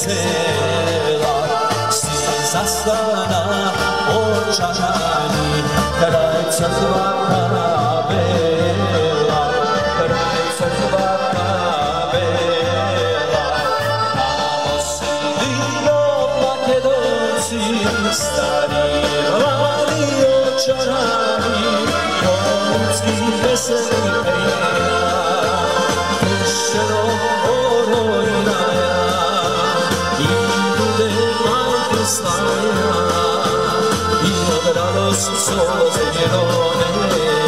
vesela, si zastana očajni, kraj crkva bela, kraj crkva bela. Tamo sredino Makedonci, stari mladi očajni, romski veseli prijela, kršćeno orojnaja, i bude majke slaja, i od radost solze njenove.